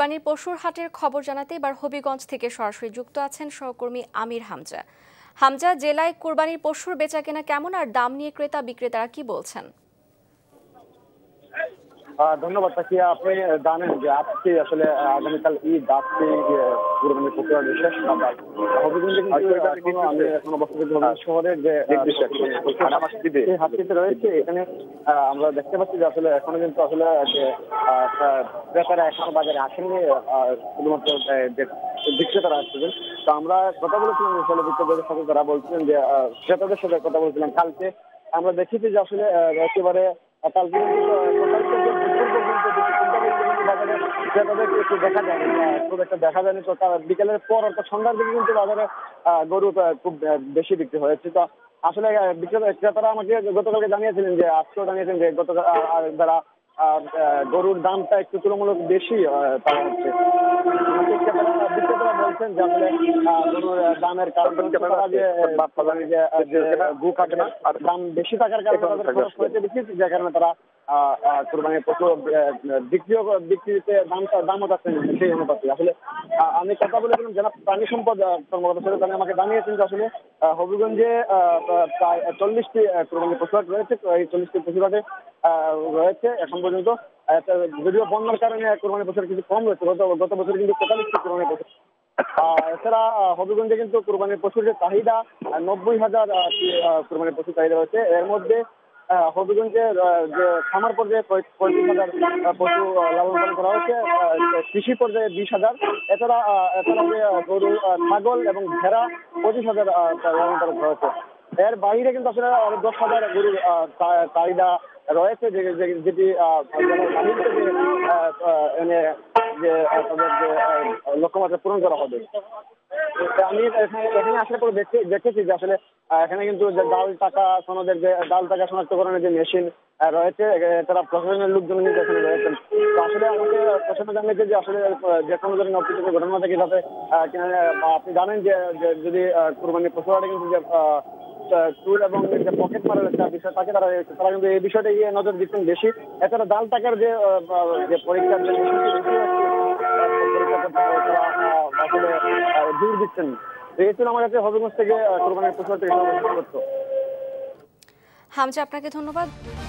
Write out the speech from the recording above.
কুরবানির পশুর হাটের খবর জানাতে এবার হবিগঞ্জ থেকে সরাসরি যুক্ত আছেন সহকর্মী আমির হামজা। হামজা, জেলায় কুরবানির পশুর বেচাকেনা কেমন আর দাম নিয়ে ক্রেতা বিক্রেতারা কি বলছেন? ধন্যবাদ তাকিয়া। আপনি জানেন যে আজকে আসলে আগামীকাল ঈদ, আজকে কুরবানির পশুর বিশেষ হবিগঞ্জে কিন্তু আমি এখন অবস্থিত শহরের যে হাটটিতে রয়েছে, এখানে আমরা দেখতে পাচ্ছি যে আসলে এখনো কিন্তু আসলে যে ক্রেতারা এখনো বাজারে আসেননি, শুধুমাত্র যে বিক্রেতারা আসছিলেন। তো আমরা কথা বলেছিলাম আসলে বিক্রেতাদের সাথে, তারা বলছিলেন যে ক্রেতাদের সাথে কথা বলছিলাম কালকে। আমরা দেখেছি যে আসলে একেবারে কালকে বাজারে ক্রেতাদেরকে একটু দেখা যায়নি, খুব একটা দেখা যায়নি। তো বিকেলের পর অর্থাৎ সন্ধ্যার দিকে কিন্তু বাজারে গরু খুব বেশি বিক্রি হয়েছে। তো আসলে ক্রেতারা আমাকে গতকালকে জানিয়েছিলেন যে আজকেও জানিয়েছেন যে গতকাল যারা গরুর দামটা একটু তুলনামূলক বেশি তারা হচ্ছে বিক্রেতারা বলছেন যে আসলে গরুর দামের কারণে গু কাটে না, আর দাম বেশি থাকার কারণে তাদের খরচ হয়েছে বেশি, যে কারণে তারা কুরবানির পশু বিক্রিতে দামও যাচ্ছেন সেই অনুপাতে। আসলে আমি কথা বলেছিলাম জেলা প্রাণী সম্পদ কর্মকর্তার সাথে, তারা আমাকে জানিয়েছেন যে আসলে হবিগঞ্জে প্রায় 40টি কুরবানির পশু হাট রয়েছে। এই 40টি পশু হাটে রয়েছে এখন পর্যন্ত, যদিও বন্যার কারণে কুরবানির পশুর কিছু কম রয়েছে, গত বছর কিন্তু 43টি কুরবানির পশু। এছাড়া হবিগঞ্জে কিন্তু কুরবানির পশুর যে চাহিদা 90,000 কুরবানির পশু চাহিদা রয়েছে। এর মধ্যে হবিগঞ্জে যে খামার পর্যায়ে 35,000 পশু লালন পালন করা হয়েছে, কৃষি পর্যায়ে 20,000। এছাড়া যে গরু, ছাগল এবং ভেড়া 25,000 লালন পালন করা হয়েছে। এর বাইরে কিন্তু আসলে 10,000 গরুর চাহিদা রয়েছে, যেটি এনে যে তাদের যে লক্ষ্যমাত্রা পূরণ করা হবে। আমি এখানে আসার পরে দেখেছি যে আসলে এখানে কিন্তু যে ডাল টাকা সনদের যে ডাল টাকা শনাক্তকরণের যে মেশিন রয়েছে, তারা প্রশাসনের লোকজন কিন্তু এখানে রয়েছেন। তো আসলে আমাকে প্রশাসন জানিয়েছে যে আসলে যে কোনো ধরনের অপ্রীতিকর ঘটনা থেকে যাতে আপনি জানেন যে যদি কুরবানির পশু হাটে কিন্তু যে চুল এবং যে পকেট মারার একটা বিষয় থাকে, তারা কিন্তু এই বিষয়টা নজর দিচ্ছেন বেশি। এছাড়া ডাল টাকার যে পরীক্ষার যে আসলে জোর দিচ্ছেন। এই ছিল আমার কাছে হবিগঞ্জ থেকে কুরবানির পশু হাট থেকে। হামজা, আপনাকে ধন্যবাদ।